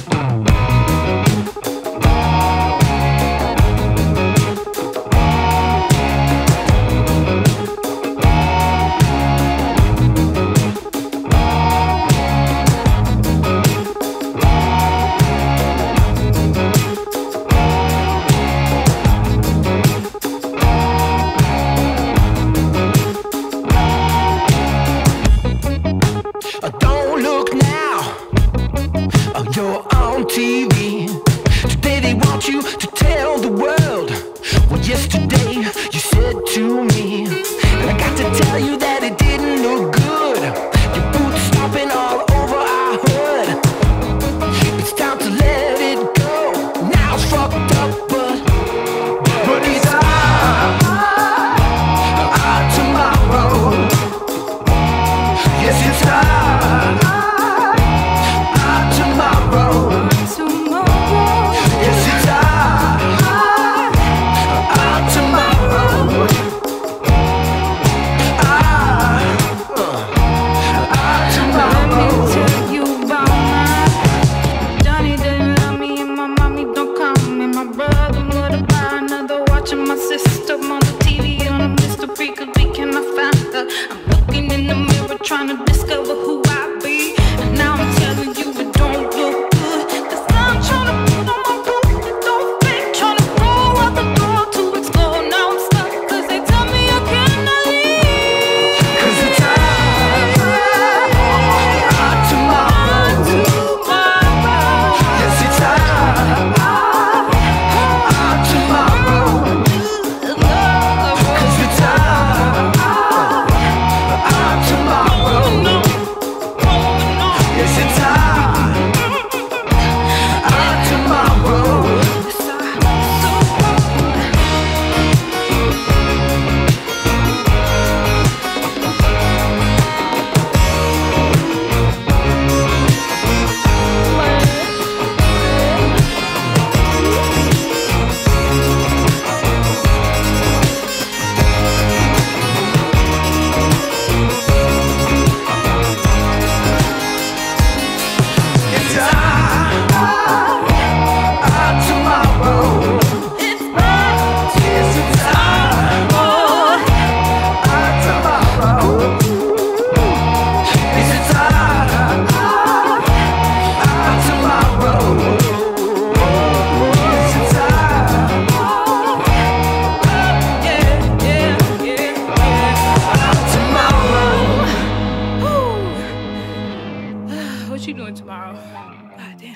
Don't look now, you're on TV. Today they want you to tell the world what yesterday you said to me. And I got to tell you that it didn't look good. Your boots stomping all over our hood. It's time to let it go. Now it's fucked up, but it's our tomorrow. Yes, it's our tomorrow. Yes, it's our tomorrow. Our tomorrow. Let me tell you about mine. Johnny didn't love me and my mommy don't call me. My brother would buy another watch and my sister on the TV on a mystery. Cause we cannot find her. I'm looking in the mirror trying to discover who I be. And now I'm telling you it don't look good. Cause I'm trying to put on my boots, it don't fit. Trying to roll out the door to explore. Now I'm stuck cause they tell me I cannot leave. Cause it's our tomorrow. Yes, it's our tomorrow. Cause it's our tomorrow. Yes, it's our tomorrow. It's our tomorrow. Yes, it's our tomorrow. Yes, it's our tomorrow. Yes, it's our tomorrow. What you doing tomorrow? God damn.